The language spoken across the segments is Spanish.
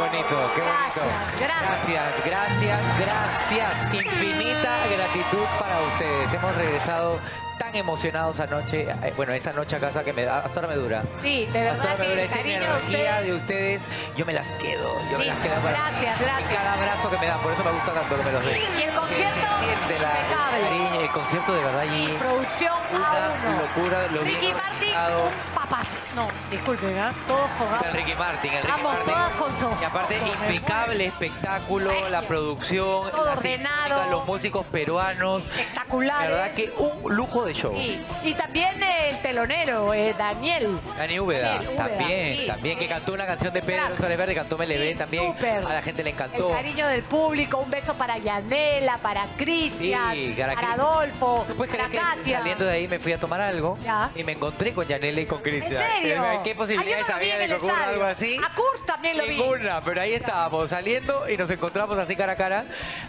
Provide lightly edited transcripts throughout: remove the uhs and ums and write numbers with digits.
bonito, qué bonito. Gracias. Infinita gratitud para ustedes. Hemos regresado tan emocionados anoche. Bueno, esa noche a casa que hasta ahora me dura. Sí, de verdad hasta ahora me dura. que Esa energía de ustedes, yo me las quedo. Yo me las quedo para cada abrazo que me dan. Por eso me gusta tanto que me los den. Y el concierto, impecable. El concierto de verdad allí. Y producción una locura. Ricky Martin, papas. No, disculpen, ¿eh? Todos con el Ricky Martin. Vamos, todas con soja. Y aparte, impecable espectáculo, la producción, todo ordenado, los músicos peruanos. Espectaculares. La verdad que un lujo de show. Sí. Y también el telonero, Daniel. Dani Úbeda, también, que cantó una canción de Pedro Suárez Verde, cantó MLB también. A la gente le encantó. El cariño del público, un beso para Yanela, para Cristian, para Adolfo, para Katia. Saliendo de ahí me fui a tomar algo y me encontré con Yanela y con Cristian. ¿En serio? ¿Qué posibilidades había de que ocurra algo así? A Kurt también lo vi. Ninguna, pero ahí estábamos saliendo y nos encontramos así cara a cara,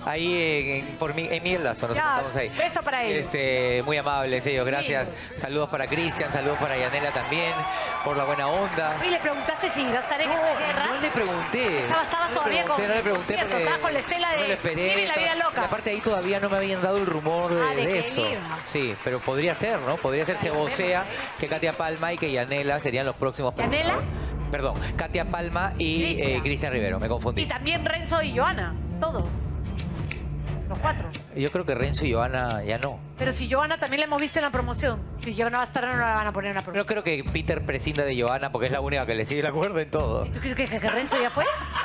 ahí en Miguel Lazo, nos encontramos ahí. Beso para ellos. Muy amables ellos, gracias. Saludos para Cristian, saludos para Yanela también, por la buena onda. ¿Y le preguntaste si iba a estar en esta guerra? No le pregunté. Estabas todavía con... No le pregunté porque... Estabas con la estela de... No le esperé. Vive la vida loca. Y aparte ahí todavía no me habían dado el rumor de esto. Sí, pero podría ser, ¿no? Podría ser, se vocea que Katia Palma y que Yanela serían los próximos. ¿Yanela? Perdón, Katia Palma y Cristian Rivero, me confundí. Y también Renzo y Joana, todo. Los cuatro. Yo creo que Renzo y Joana ya no. Pero si Joana también la hemos visto en la promoción. Si Joana va a estar, no la van a poner en la promoción. No creo que Peter prescinda de Joana porque es la única que le sigue la cuerda en todo. ¿Y tú crees que Renzo ya fue?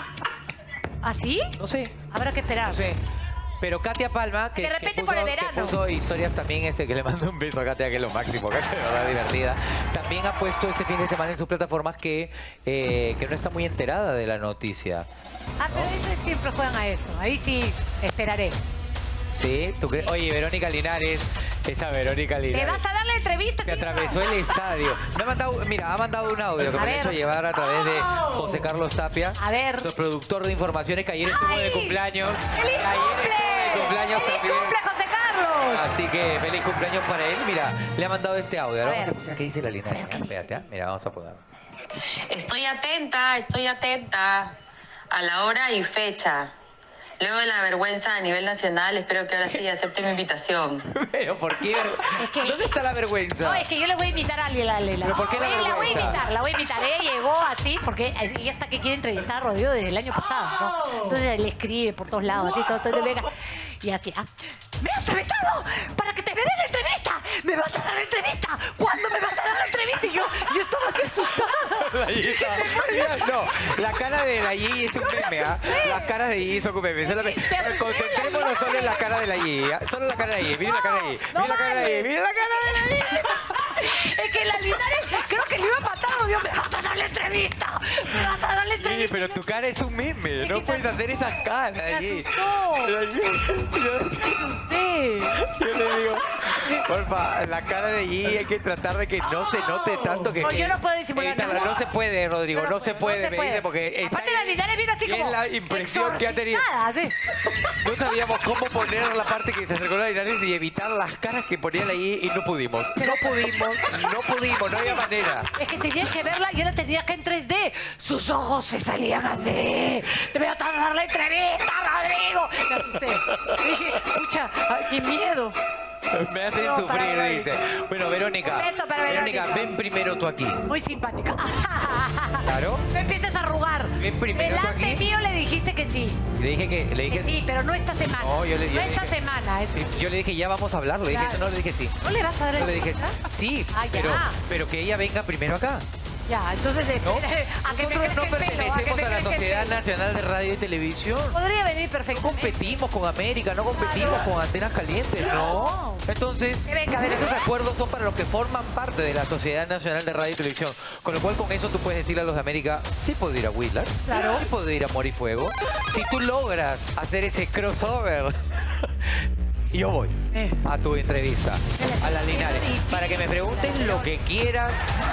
¿Ah, sí? No sé. Habrá que esperar. No sé. Pero Katia Palma, que, de repente por el verano. Que puso historias también, que le mando un beso a Katia, que es lo máximo, Katia, de verdad divertida. También ha puesto este fin de semana en sus plataformas que no está muy enterada de la noticia. Ah, ¿no? Pero ellos siempre juegan a eso. Ahí sí esperaré. ¿Sí? ¿Tú crees? Oye, Verónica Linares, esa Verónica Linares. ¿Le vas a dar la entrevista? Que atravesó el estadio. Me ha mandado, mira, ha mandado un audio que me ha hecho llevar a través de José Carlos Tapia. A ver. Su productor de informaciones, que ayer estuvo de cumpleaños. ¡Feliz cumple! ¡Feliz cumple, José Carlos! Así que feliz cumpleaños para él. Mira, le ha mandado este audio. Ahora vamos a escuchar qué dice la Linares. Espérate, mira, vamos a poner. Estoy atenta a la hora y fecha. Luego de la vergüenza a nivel nacional, espero que ahora sí acepte mi invitación. ¿Pero por qué? ¿Dónde está la vergüenza? No, es que yo le voy a invitar a Lela. ¿Pero por qué la vergüenza? La voy a invitar. Ella llegó así porque ella está que quiere entrevistar a Rodrigo desde el año pasado, ¿no? Entonces le escribe por todos lados, así, todo venga. Y así, ¡me has entrevistado! ¡Para que te me des la entrevista! ¡Me vas a dar la entrevista! ¿Cuándo me vas a dar la entrevista? Y yo estaba así asustada. No, la cara de la Yi es un meme, ¿ah? Las caras de Yi son un meme. Concentrémonos solo en la cara de la Yi. Solo la cara de la Yi. Miren la cara de la Yi. Miren la cara de la Yi. Miren la cara de la Yi. Es que la Linares creo que le iba a matar. Dios, me vas a dar la entrevista. Me vas a dar la entrevista. Sí, pero tu cara es un meme. No puedes hacer esas caras. Me asustó. Me asusté. Yo le digo, porfa, la cara de Yi hay que tratar de que no se note tanto que... No, yo no puedo disimular nada. No se puede, Rodrigo, no se puede, me dice, porque... Aparte la Linares viene así como... Es la impresión que ha tenido. ¿Sí? No sabíamos cómo poner la parte que se acercó a la Linares y evitar las caras que ponían ahí y no pudimos. No había manera. Es que tenías que verla y ahora tenías que en 3D. Sus ojos se salían así. Te voy a dar la entrevista, Rodrigo. Me asusté. Dije, escucha, qué miedo. Me hacen sufrir, dice. Bueno, Verónica. Verónica, ven primero tú aquí. Muy simpática. ¿Claro? Me empiezas a arrugar. Ven primero tú aquí. Delante mío le dijiste que sí. Le dije que sí, pero no esta semana. No, yo le dije. No esta semana. Sí, yo le dije, ya vamos a hablar. Le dije, no, le dije sí. ¿No le vas a dar el... Le dije, sí, pero que ella venga primero acá. Ya, entonces... ¿No? Nosotros no pertenecemos a la Sociedad Nacional de Radio y Televisión. Podría venir perfecto. No competimos con América, no competimos con Antenas Calientes, ¿no? Entonces, esos acuerdos son para los que forman parte de la Sociedad Nacional de Radio y Televisión. Con lo cual, con eso tú puedes decirle a los de América, sí puedo ir a Whitlas, sí puedo ir a Amor y Fuego. Si tú logras hacer ese crossover... Yo voy a tu entrevista, a la Linares, para que me pregunten lo que quieras.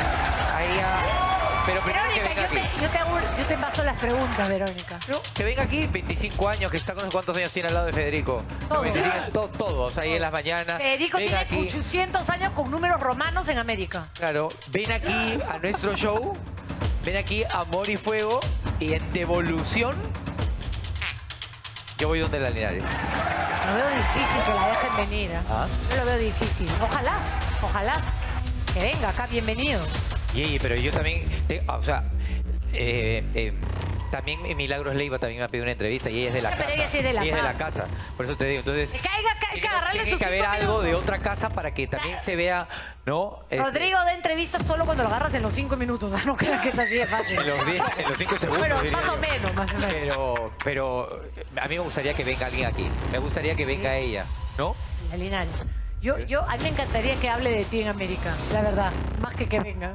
Pero primero que venga aquí. Yo te paso las preguntas, Verónica. ¿No? Que venga aquí, 25 años, que está con cuántos años tiene al lado de Federico. Todos ahí en las mañanas. Federico tiene 800 años con números romanos en América. Claro, ven aquí a nuestro show, ven aquí a Amor y Fuego. Y en devolución, yo voy donde la Linares. Lo veo difícil que la dejen venir. ¿Ah? Yo lo veo difícil. Ojalá. Que venga acá, bienvenido. Pero yo también, también Milagros Leiva también me ha pedido una entrevista y ella es de la casa. Pero ella sí es de la casa. Por eso te digo, entonces... Hay que agarrarle tiene sus que haber 5 algo de minutos. otra casa para que también se vea, ¿no? Rodrigo da entrevistas solo cuando lo agarras en los 5 minutos. No creas que es así de fácil. En los 5 segundos, Bueno, diría más o yo. menos. Pero a mí me gustaría que venga alguien aquí. Me gustaría que venga ella, ¿no? La Linares. A mí me encantaría que hable de ti en América, la verdad. Más que venga.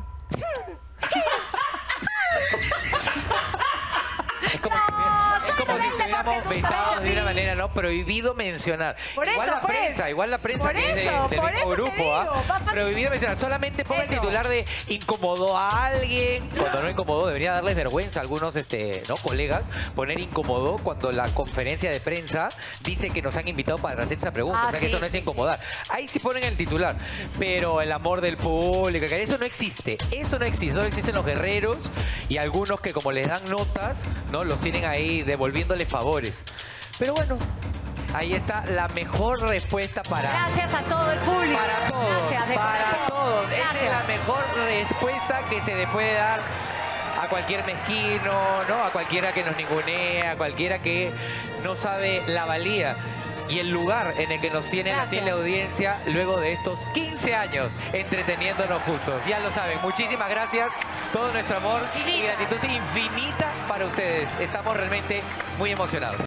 Es como si estuviéramos vetados de una manera, ¿no? Prohibido mencionar. Igual la prensa que es del mismo grupo, ¿ah? Prohibido mencionar. Solamente ponga el titular de incomodó a alguien. Cuando no incomodó, debería darles vergüenza a algunos ¿no? colegas poner incomodó cuando la conferencia de prensa dice que nos han invitado para hacer esa pregunta. O sea que eso no es incomodar. Ahí sí ponen el titular. Pero el amor del público, eso no existe. Eso no existe. Solo existen los guerreros y algunos que como les dan notas, ¿no? Los tienen ahí devolviéndole favores. Pero bueno, ahí está la mejor respuesta para... Gracias a todo el público. Para todos, Gracias, para todos. Esa Gracias. es la mejor respuesta que se le puede dar a cualquier mezquino, ¿no? A cualquiera que nos ningunea, a cualquiera que no sabe la valía y el lugar en el que nos tiene la teleaudiencia luego de estos 15 años entreteniéndonos juntos. Ya lo saben, muchísimas gracias. Todo nuestro amor y gratitud infinita para ustedes. Estamos realmente muy emocionados.